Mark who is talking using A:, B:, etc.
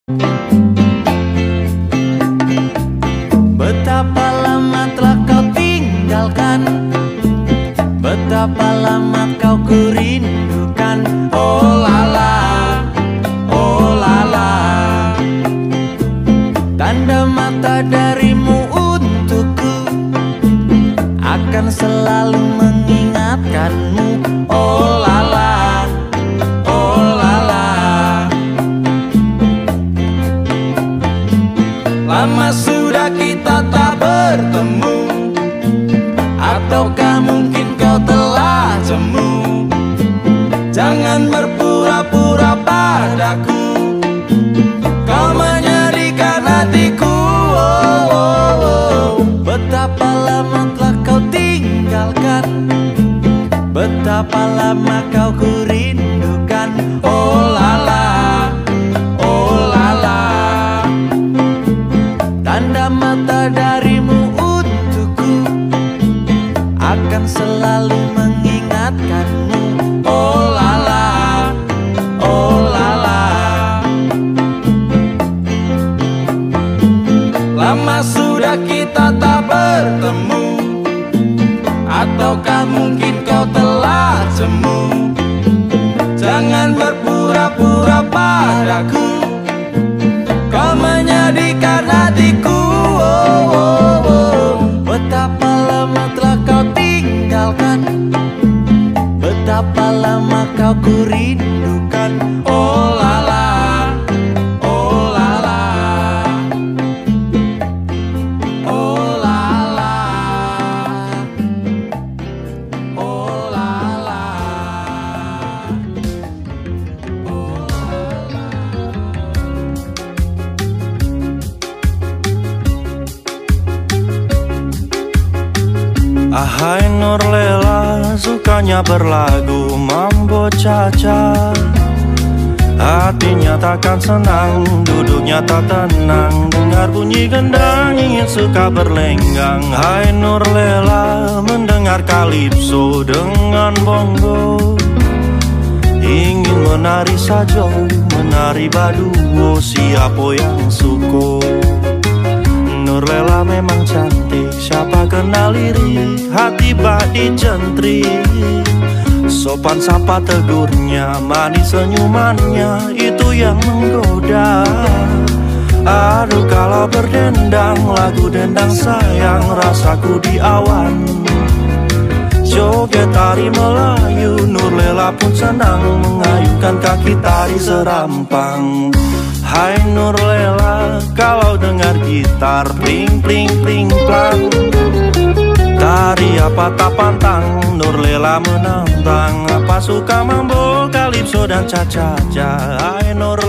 A: Betapa lama telah kau tinggalkan, betapa lama kau kurindukan. Oh lala, oh lala. Tanda mata darimu untukku akan selalu mengingatkanmu. Oh lala, oh lala. Lama sudah kita tak bertemu, ataukah mungkin kau telah jemu? Jangan berpura-pura padaku, kau menyedihkan hatiku. Oh, oh, oh. Betapa lama telah kau tinggalkan, betapa lama kau kurindukan. Oh lala, oh lala. Tanda mata darimu untukku akan selalu mengingatkanmu. Oh lala, oh lala. Lama sudah kita tak bertemu, ataukah mungkin kau telah jemu? Jangan berpura-pura padaku, kau menyedihkan hatiku. Oh, oh, oh. Betapa lama telah kau tinggalkan, betapa lama kau kurindukan. Oh lala, oh lala, oh lala, oh lala, oh lala.
B: Ahai Nurlela, sukanya berlagu mambo caca. Hatinya takkan senang, duduknya tak tenang, dengar bunyi gendang ingin suka berlenggang. Hai Nurlela, mendengar kalipso dengan bongo, ingin menari sajo, menari baduo, siapa yang suko. Nurlela memang cantik, siapa kenal lirik, hati bak dicentrik. Sopan sapa tegurnya, manis senyumannya, itu yang menggoda. Aduh kalau berdendang, lagu dendang sayang, rasaku di awan. Joget tari Melayu, Nurlela pun senang, mengayunkan kaki tari serampang. Hai Nurlela, kalau dengar gitar pling pling pling plang, tari apa tak pantang, Nurlela menantang. Apa suka mambo, kalipso dan caca-caca. Hai Nurlela.